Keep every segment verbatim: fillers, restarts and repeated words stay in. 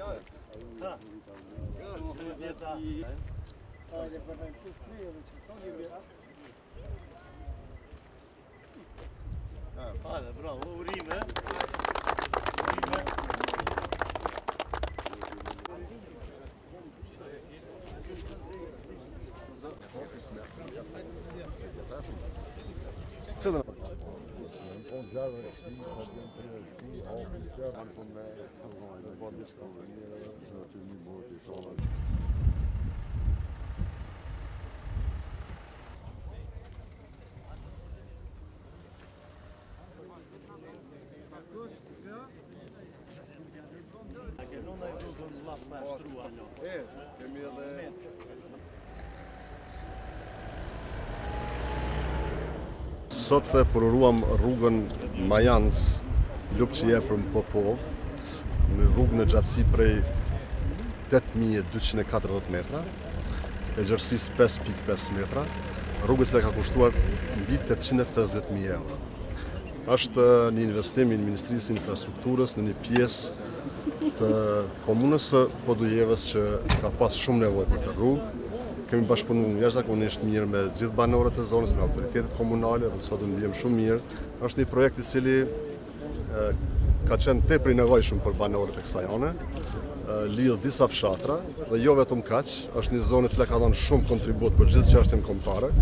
Hajde, bravo, urime. Cëllën. E, kemi edhe Sot e përuruam rrugën Majans, Lupqie për Popov, në rrugën e gjatësi prej tetë mijë e dyqind e katërdhjetë metra, e gjërësisë pesë pikë pesë metra, rrugë që ka kushtuar mbi tetëqind e pesëdhjetë mijë euro. Është një investim i Ministrisë Infrastrukturës në një pjesë të komunës së Podujevës që ka pas shumë nevojë për të rrugë. Kemi bashkëpunuar jashtëzakonisht mirë me të gjithë banorët e zonës, me autoritetet komunale, dhe sot ndihem shumë mirë. Është një projekt i cili e, ka qenë tepër i nevojshëm për banorët e kësaj zone. Lidh disa fshatra dhe jo vetëm kaq, është një zonë e cila ka dhënë shumë kontribut për gjithë çështjen kombëtare.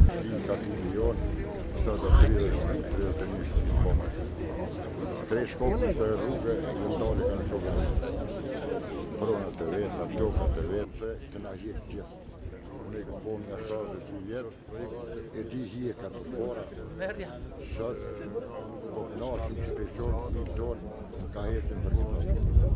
Tre shkopë të rrugë në ndoni kanë shokë prona të vetë, toka të vetë, të na hjekë pjesë. Unë e këtë bonë nga shorë dhe që vjetë, e di hjeka të pora. Shorë, po knarë të specion, një tonë, ka jetë në përgjithë.